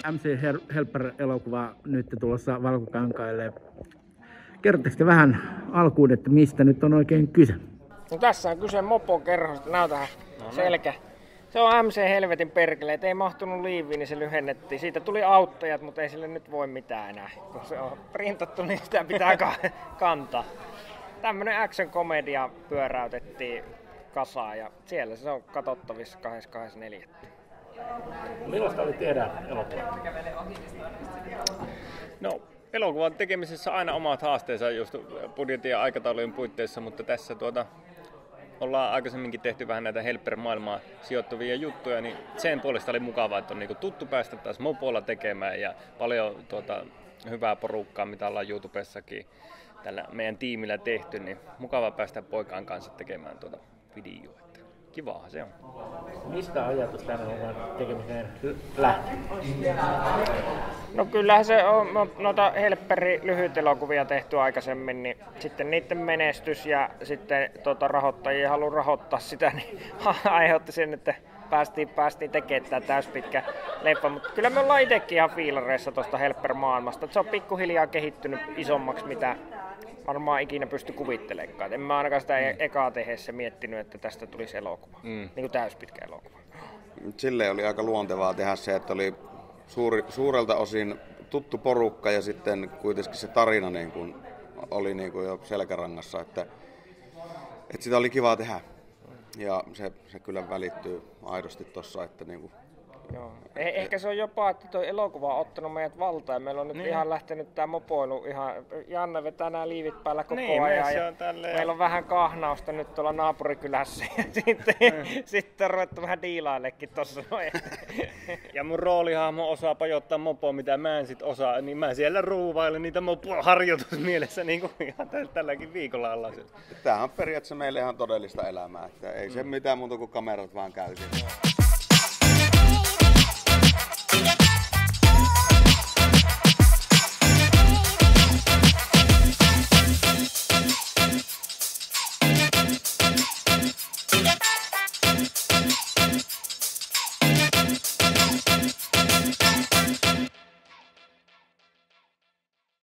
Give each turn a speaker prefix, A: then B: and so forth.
A: MC Helper-elokuva nyt tulossa Valkokankaille. Kerrotteko vähän alkuun, että mistä nyt on oikein kyse?
B: No tässä on kyse mopokerhosta. Näytähän selkä. Se on MC Helvetin perkeleet. Ei mahtunut liiviin, niin se lyhennettiin. Siitä tuli auttajat, mutta ei sille nyt voi mitään enää. Kun se on printattu, niin sitä pitää kantaa. Tämmönen action-komedia pyöräytettiin kasaan ja siellä se on katsottavissa 2.24.
A: Millaista oli tehdä elokuvaa?
C: No, elokuvan tekemisessä aina omat haasteensa just budjetin ja aikataulujen puitteissa, mutta tässä ollaan aikaisemminkin tehty vähän näitä Helper-maailmaan sijoittuvia juttuja, niin sen puolesta oli mukavaa, että on niinku tuttu päästä taas mopolla tekemään ja paljon hyvää porukkaa, mitä ollaan YouTubessakin tällä meidän tiimillä tehty, niin mukava päästä poikaan kanssa tekemään videoa. Kivaahan se on.
A: Mistä ajatus tämän tekemiseen lähti?
B: No kyllähän se on noita Helpperin lyhytelokuvia tehty aikaisemmin, niin sitten niiden menestys ja sitten rahoittajia halu rahoittaa sitä, niin aiheutti sen, että päästiin tekemään tämä täyspitkä leffa. Mutta kyllä me ollaan itsekin ihan fiilareissa tuosta Helper-maailmasta. Se on pikkuhiljaa kehittynyt isommaksi, mitä varmaan ikinä pysty kuvittelemaan. En mä ainakaan sitä ekaa tehdessä miettinyt, että tästä tulisi elokuva. Niin kuin täyspitkä elokuva.
D: Sille oli aika luontevaa tehdä se, että oli suurelta osin tuttu porukka ja sitten kuitenkin se tarina niin kuin oli niin kuin jo selkärangassa, että sitä oli kiva tehdä. Ja se kyllä välittyy aidosti tuossa, että niin kuin
B: joo. Ehkä se on jopa, että tuo elokuva on ottanut meidät valtaan ja meillä on nyt ihan lähtenyt tää mopoilu ihan, Janne vetää nämä liivit päällä koko ajan ja meillä on vähän kahnausta nyt tuolla naapurikylässä ja sitten on ruvettu vähän diilaillekin tossa noin.
C: Ja mun roolihahmo osaa pajottaa mopoa, mitä mä en sit osaa, niin mä siellä ruuvailen niitä mopoharjoitusmielessä niin kuin ihan tälläkin viikolla ollaan.
D: Tämähän on periaatteessa meille ihan todellista elämää, että ei se mitään muuta kuin kamerat vaan käy siinä.